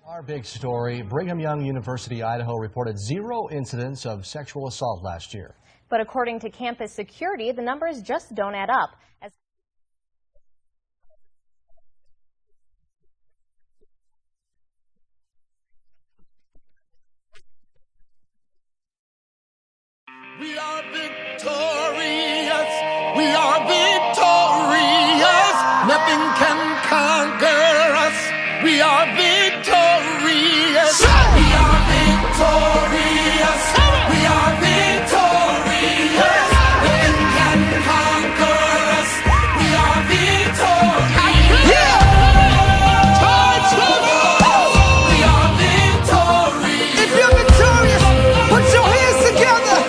Our big story, Brigham Young University, Idaho reported 0 incidents of sexual assault last year. But according to campus security, the numbers just don't add up. We are victorious. We are victorious. Nothing can conquer us. We are victorious. We are victorious. We are victorious. Nothing can conquer us. We are victorious. We are victorious. If you're victorious, put your hands together.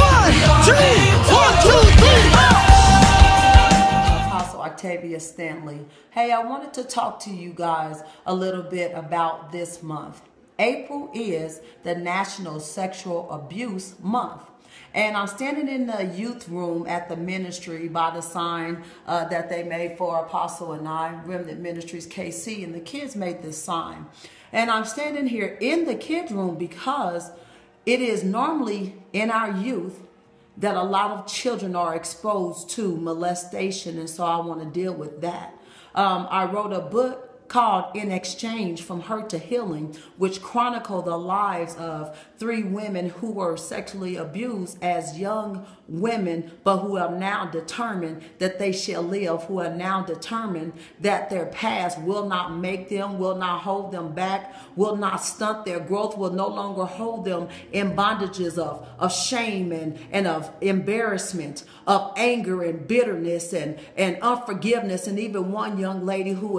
Apostle Octavia Stanley. Hey, I wanted to talk to you guys a little bit about this month. April is the National Sexual Abuse Month. And I'm standing in the youth room at the ministry by the sign that they made for Apostle and I, Remnant Ministries KC, and the kids made this sign. And I'm standing here in the kids room because it is normally in our youth that a lot of children are exposed to molestation, and so I want to deal with that. I wrote a book called In Exchange from Hurt to Healing, which chronicled the lives of 3 women who were sexually abused as young women, but who are now determined that they shall live, who are now determined that their past will not make them, will not hold them back, will not stunt their growth, will no longer hold them in bondages of shame and of embarrassment, of anger and bitterness and unforgiveness. And even one young lady who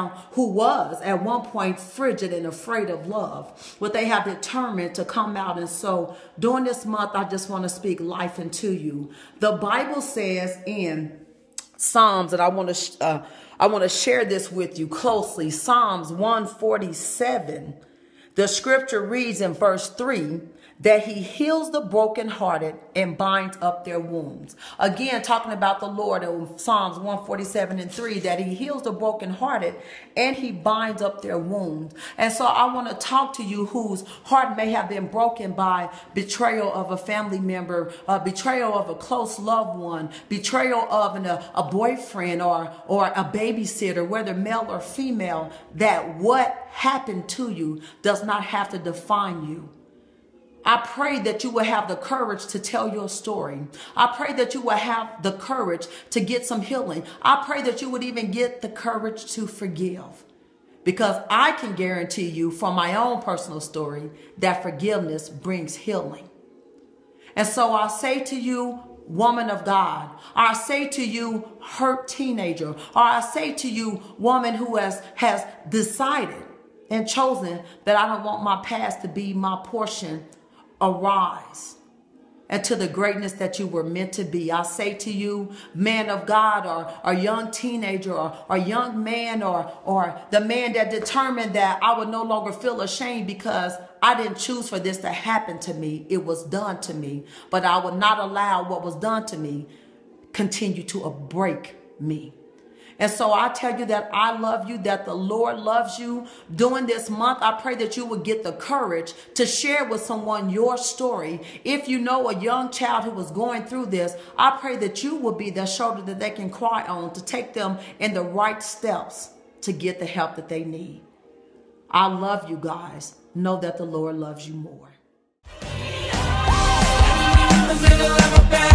was at one point frigid and afraid of love, but they have determined to come out. And so during this month, I just want to speak life into you. The Bible says in Psalms, and I want to share this with you closely. Psalms 147, the scripture reads in verse 3, that he heals the brokenhearted and binds up their wounds. Again, talking about the Lord in Psalms 147 and 3, that he heals the brokenhearted and he binds up their wounds. And so I want to talk to you whose heart may have been broken by betrayal of a family member, betrayal of a close loved one, betrayal of a boyfriend or a babysitter, whether male or female, that what happened to you does not have to define you. I pray that you will have the courage to tell your story. I pray that you will have the courage to get some healing. I pray that you would even get the courage to forgive. Because I can guarantee you from my own personal story that forgiveness brings healing. And so I say to you, woman of God, or I say to you, hurt teenager, or I say to you, woman who has decided and chosen that I don't want my past to be my portion, arise and to the greatness that you were meant to be. I say to you, man of God, or young teenager, or young man, or the man that determined that I would no longer feel ashamed because I didn't choose for this to happen to me. It was done to me, but I would not allow what was done to me continue to break me. And so I tell you that I love you, that the Lord loves you. During this month, I pray that you will get the courage to share with someone your story. If you know a young child who was going through this, I pray that you will be the shoulder that they can cry on to take them in the right steps to get the help that they need. I love you guys. Know that the Lord loves you more.